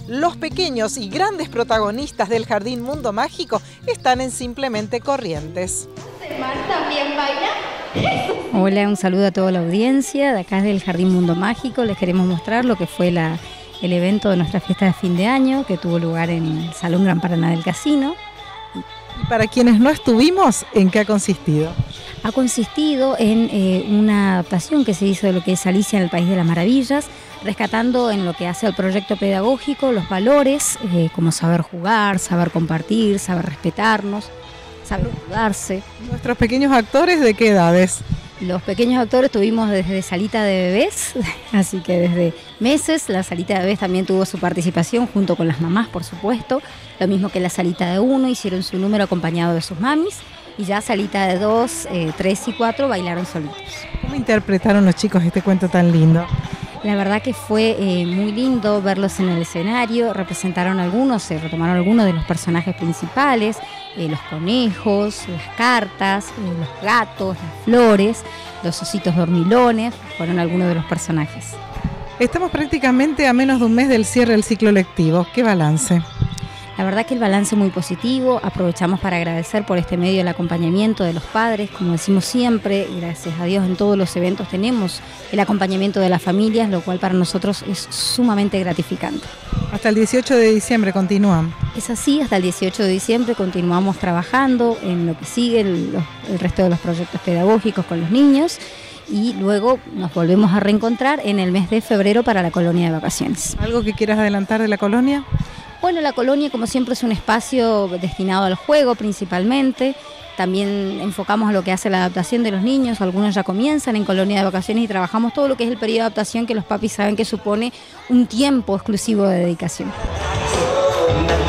Los pequeños y grandes protagonistas del Jardín Mundo Mágico están en Simplemente Corrientes. ¿Mar también baila? Hola, un saludo a toda la audiencia de acá del Jardín Mundo Mágico. Les queremos mostrar lo que fue el evento de nuestra fiesta de fin de año que tuvo lugar en el Salón Gran Paraná del Casino. Y para quienes no estuvimos, ¿en qué ha consistido? Ha consistido en una adaptación que se hizo de lo que es Alicia en el País de las Maravillas, rescatando en lo que hace al proyecto pedagógico los valores como saber jugar, saber compartir, saber respetarnos, saber ayudarse. ¿Nuestros pequeños actores de qué edades? Los pequeños actores tuvimos desde salita de bebés, así que desde meses. La salita de bebés también tuvo su participación junto con las mamás, por supuesto. Lo mismo que la salita de 1, hicieron su número acompañado de sus mamis. Y ya salita de 2, 3 y 4 bailaron solitos. ¿Cómo interpretaron los chicos este cuento tan lindo? La verdad que fue muy lindo verlos en el escenario. Representaron algunos, se retomaron algunos de los personajes principales, los conejos, las cartas, los gatos, las flores, los ositos dormilones, fueron algunos de los personajes. Estamos prácticamente a menos de un mes del cierre del ciclo lectivo. ¿Qué balance? La verdad que el balance es muy positivo. Aprovechamos para agradecer por este medio el acompañamiento de los padres, como decimos siempre, gracias a Dios en todos los eventos tenemos el acompañamiento de las familias, lo cual para nosotros es sumamente gratificante. Hasta el 18 de diciembre continúan. Es así, hasta el 18 de diciembre continuamos trabajando en lo que sigue el resto de los proyectos pedagógicos con los niños y luego nos volvemos a reencontrar en el mes de febrero para la colonia de vacaciones. ¿Algo que quieras adelantar de la colonia? Bueno, la colonia como siempre es un espacio destinado al juego principalmente. También enfocamos a lo que hace la adaptación de los niños. Algunos ya comienzan en colonia de vacaciones y trabajamos todo lo que es el periodo de adaptación que los papis saben que supone un tiempo exclusivo de dedicación.